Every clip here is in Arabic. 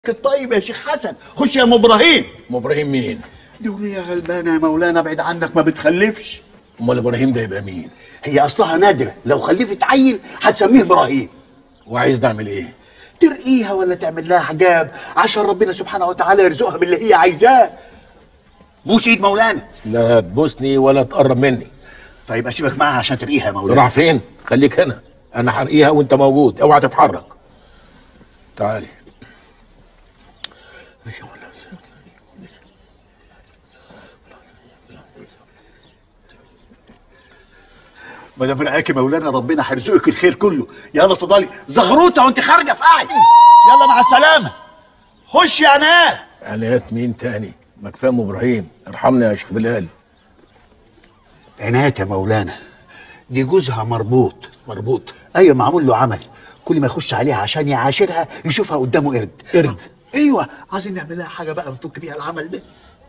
الطيب يا شيخ حسن. خش يا ام ابراهيم. ام ابراهيم مين؟ دي وليه غلبانه يا مولانا، ابعد عنك ما بتخلفش. امال ابراهيم ده يبقى مين؟ هي اصلها نادره، لو خلفت عيل هتسميه ابراهيم. وعايز نعمل ايه؟ ترقيها ولا تعمل لها حجاب عشان ربنا سبحانه وتعالى يرزقها باللي هي عايزاه. بوس ايد مولانا. لا تبوسني ولا تقرب مني. طيب اسيبك معاها عشان ترقيها يا مولانا. راح فين؟ خليك هنا، انا هرقيها وانت موجود، اوعى تتحرك. تعالي. ما دام رقاك يا مولانا ربنا هيرزقك الخير كله. يلا اتفضلي زغروطه وانت خارجه في قاعد. يلا مع السلامه. خش يا عناد. عناد مين تاني؟ ما كفايه ام ابراهيم، ارحمنا يا شيخ بلال. عناد يا مولانا، دي جوزها مربوط. مربوط؟ ايوه، معمول له عمل، كل ما يخش عليها عشان يعاشرها يشوفها قدامه قرد. قرد؟ ايوه، عايزين نعمل لها حاجه بقى نفك بيها العمل ده.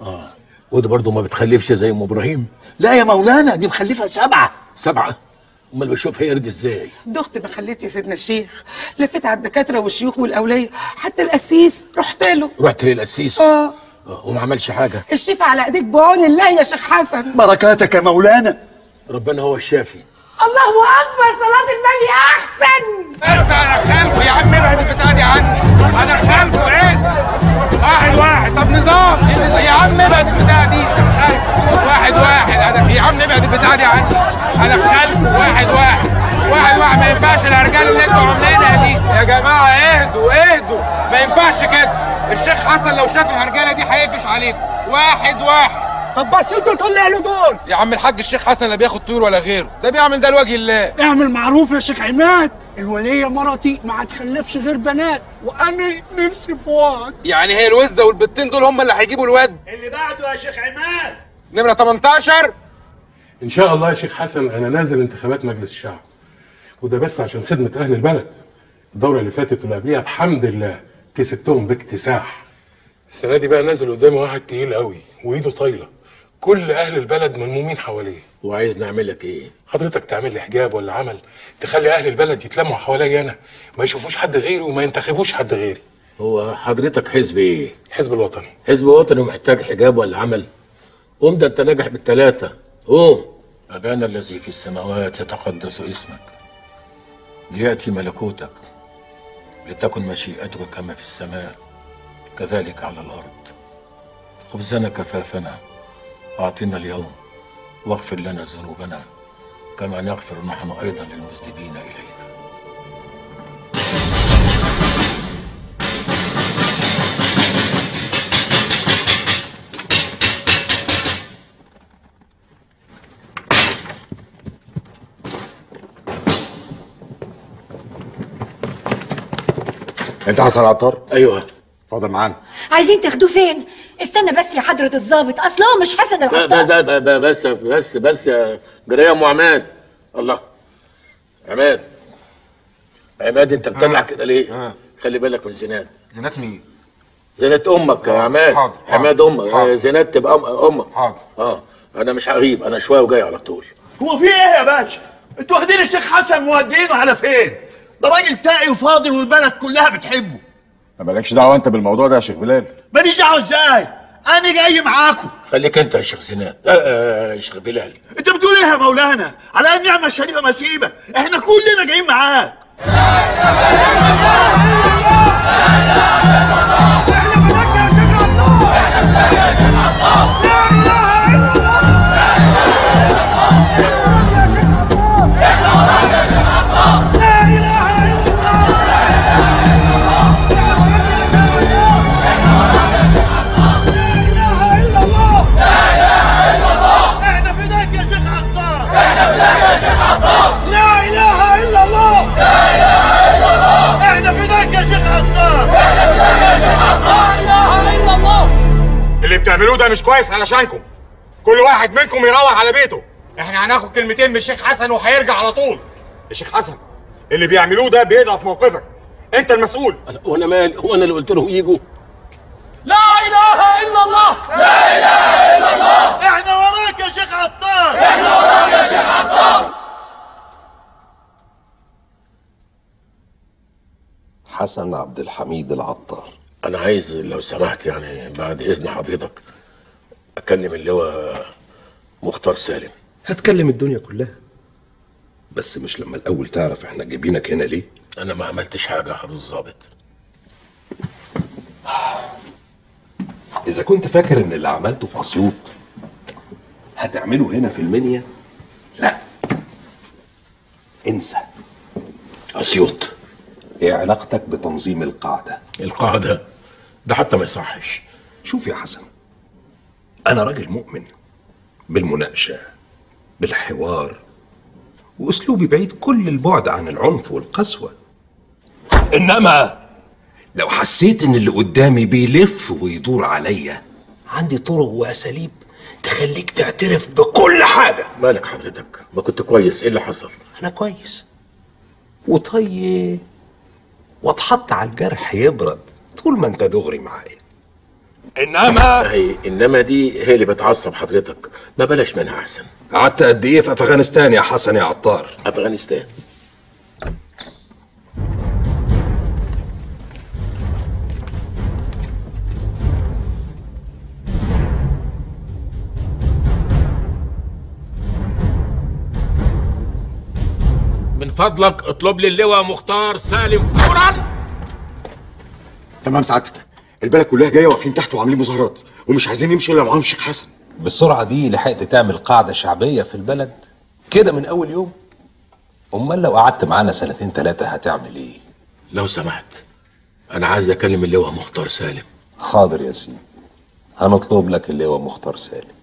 وده برضه ما بتخلفش زي ام ابراهيم؟ لا يا مولانا، دي مخلفه 7. 7؟ امال بشوفها قرد ازاي؟ دخت ما خليت يا سيدنا الشيخ، لفيت على الدكاتره والشيوخ والاوليه، حتى القسيس رحت له. رحت للقسيس؟ وما عملش حاجه؟ الشفا على ايديك بعون الله يا شيخ حسن. بركاتك يا مولانا. ربنا هو الشافي. الله اكبر، صلاه النبي احسن. انا خلفه يا عم، ابعد البتاع دي عني. انا خلفه ايه؟ واحد طب نظام يا عم، ابعد البتاع دي. واحد انا يا عم ابعد البتاع دي عني. انا خلفه واحد ما ينفعش الارجال اللي انتوا عاملينها دي يا جماعه. اهدوا ما ينفعش كده. الشيخ حسن لو شاف الهرجله دي هيقفش عليكم. واحد طب بس انت طلع له دول يا عم الحاج. الشيخ حسن لا بياخد طيور ولا غيره، ده بيعمل ده لوجه الله. اعمل معروف يا شيخ عماد، الوليه مرتي ما هتخلفش غير بنات، وانا نفسي في واد. يعني هي الوزه والبتين دول هم اللي هيجيبوا الواد؟ اللي بعده يا شيخ عماد نمره 18. ان شاء الله يا شيخ حسن انا نازل انتخابات مجلس الشعب، وده بس عشان خدمه اهل البلد. الدوره اللي فاتت واللي قبليها بحمد الله كسبتهم باكتساح. السنه دي بقى نازل قدامي واحد تقيل قوي وايده طايله، كل اهل البلد ملمومين حواليه. وعايز نعمل لك ايه؟ حضرتك تعمل لي حجاب ولا عمل تخلي اهل البلد يتلموا حواليا انا، ما يشوفوش حد غيري وما ينتخبوش حد غيري. هو حضرتك حزب ايه؟ الحزب الوطني. حزب وطني ومحتاج حجاب ولا عمل؟ قوم، ده انت ناجح بالثلاثه. قوم. ابانا الذي في السماوات يتقدس اسمك، لياتي ملكوتك، لتكن مشيئتك كما في السماء كذلك على الارض. خبزنا كفافنا اعطنا اليوم، واغفر لنا ذنوبنا كما نغفر نحن ايضا للمذنبين الينا. انت حسن عطار؟ ايوه. اتفضل معانا. عايزين تاخدوه فين؟ استنى بس يا حضرة الضابط، اصل هو مش حسن العطار. بس يا جريه يا ام عماد. الله. عماد انت بتبلع كده ليه؟ خلي بالك من زينات. زينات مين؟ زينات امك يا عماد. حاضر. عماد امك. زينات تبقى امك. حاضر. انا مش هغيب، انا شويه وجاي على طول. هو في ايه يا باشا؟ انتوا واخدين الشيخ حسن مودينه على فين؟ ده راجل تاقي وفاضل والبلد كلها بتحبه. ما مالكش دعوه انت بالموضوع ده يا شيخ بلال. ماليش دعوه ازاي؟ انا جاي معاكم. خليك انت يا شيخ زينات. يا شيخ بلال. انت بتقول ايه يا مولانا؟ على النعمه الشريفه مسيبه، احنا كلنا جايين معاك. اللي بتعملوه ده مش كويس علشانكم. كل واحد منكم يروح على بيته. احنا هناخد كلمتين من الشيخ حسن وهيرجع على طول. الشيخ حسن اللي بيعملوه ده بيضعف موقفك، انت المسؤول. وانا مالي؟ هو انا اللي قلت لهم يجوا؟ لا اله الا الله، لا اله الا الله. احنا وراك يا شيخ عطار، احنا وراك يا شيخ عطار. حسن عبد الحميد العطار. انا عايز لو سمحت يعني بعد اذن حضرتك اكلم اللواء مختار سالم. هتكلم الدنيا كلها، بس مش لما الاول تعرف احنا جايبينك هنا ليه؟ انا ما عملتش حاجه يا حضرة الظابط. اذا كنت فاكر ان اللي عملته في اسيوط هتعمله هنا في المنيا، لا انسى. اسيوط ايه علاقتك بتنظيم القاعده؟ القاعده ده حتى ما يصحش. شوف يا حسن، انا راجل مؤمن بالمناقشه بالحوار، واسلوبي بعيد كل البعد عن العنف والقسوه. انما لو حسيت ان اللي قدامي بيلف ويدور عليا، عندي طرق واساليب تخليك تعترف بكل حاجه. مالك حضرتك؟ ما كنت كويس، ايه اللي حصل؟ انا كويس وطيب، واتحط على الجرح يبرد طول ما انت دغري معايا. انما دي هي اللي بتعصب حضرتك، ما بلاش منها احسن. قعدت قد ايه في افغانستان يا حسن يا عطار؟ افغانستان من فضلك اطلب لي اللواء مختار سالم فورا. تمام سعادتك. البلد كلها جايه واقفين تحت وعاملين مظاهرات ومش عايزين يمشوا الا معاهم شيخ حسن. بالسرعه دي لحقت تعمل قاعده شعبيه في البلد كده من اول يوم؟ امال لو قعدت معانا سنتين ثلاثه هتعمل ايه؟ لو سمحت انا عايز اكلم اللواء مختار سالم. حاضر يا سيدي، هنطلب لك اللواء مختار سالم.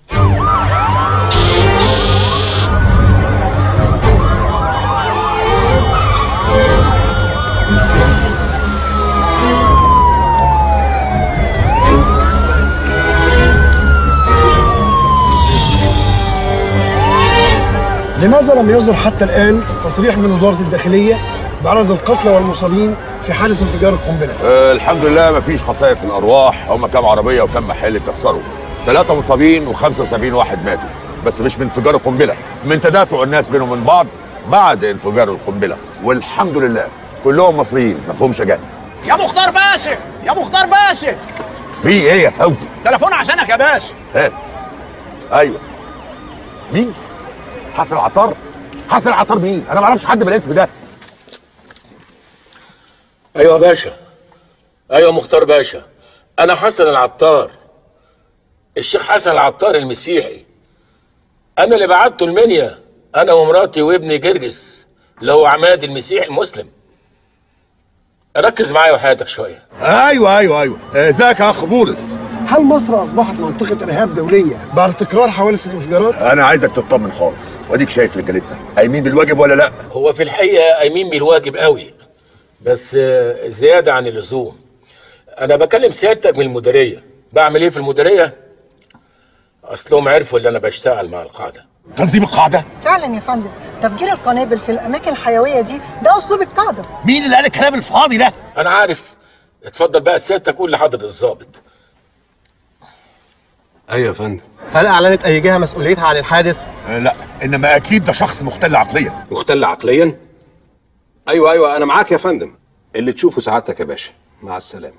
لماذا لم يصدر حتى الآن تصريح من وزارة الداخلية بعدد القتلى والمصابين في حادث انفجار القنبلة؟ الحمد لله مفيش خسائر في الأرواح، هم كام عربية وكام محل اتكسروا. 3 مصابين و75 واحد ماتوا، بس مش من انفجار القنبلة، من تدافع الناس بينهم من بعض بعد انفجار القنبلة، والحمد لله كلهم مصريين مفهومش جهل. يا مختار باشا، يا مختار باشا، في ايه يا فوزي؟ تليفون عشانك يا باشا. هات. ايوه. مين؟ حسن العطار؟ حسن العطار مين؟ انا ما اعرفش حد بالاسم ده. ايوه يا باشا، ايوه مختار باشا، انا حسن العطار، الشيخ حسن العطار المسيحي. انا اللي بعته المنيا، انا ومراتي وابني جرجس اللي هو عماد المسيحي المسلم. ركز معايا وحياتك شويه. ايوه ازيك يا اخ بولس؟ هل مصر أصبحت منطقة إرهاب دولية بعد تكرار حوادث الانفجارات؟ أنا عايزك تطمن خالص، وأديك شايف رجالتنا قايمين بالواجب ولا لأ؟ هو في الحقيقة قايمين بالواجب قوي، بس زيادة عن اللزوم. أنا بكلم سيادتك من المديرية، بعمل إيه في المديرية؟ أصلهم عرفوا اللي أنا بشتغل مع القاعدة. تنظيم القاعدة؟ فعلا يا فندم، تفجير القنابل في الأماكن الحيوية دي ده أسلوب القاعدة. مين اللي قال الكلام الفاضي ده؟ أنا عارف. اتفضل بقى سيادتك قول لحضرة الضابط. ايوه يا فندم. هل أعلنت أي جهة مسؤوليتها عن الحادث؟ لا، إنما أكيد ده شخص مختل عقليا. مختل عقليا؟ ايوه انا معاك يا فندم. اللي تشوفه سعادتك يا باشا. مع السلامه.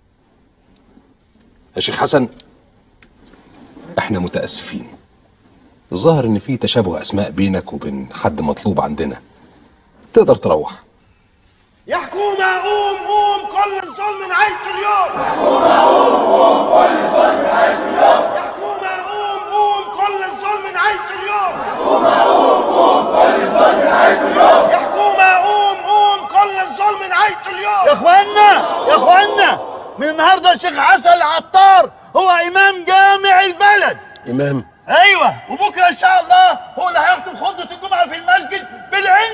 يا شيخ حسن، احنا متاسفين. الظاهر ان في تشابه اسماء بينك وبين حد مطلوب عندنا. تقدر تروح. يا حكومة قوم كل الظلم نهاية اليوم. يا حكومة قوم كل الظلم نهاية اليوم. يا حكومة قوم كل الظلم نهاية اليوم. يا حكومة قوم كل الظلم نهاية اليوم. يا حكومة قوم كل الظلم نهاية اليوم. يا اخوانا من النهارده الشيخ حسن العطار هو امام جامع البلد. امام؟ ايوه، وبكره ان شاء الله هو اللي هيخطب خطبه الجمعه في المسجد بالعند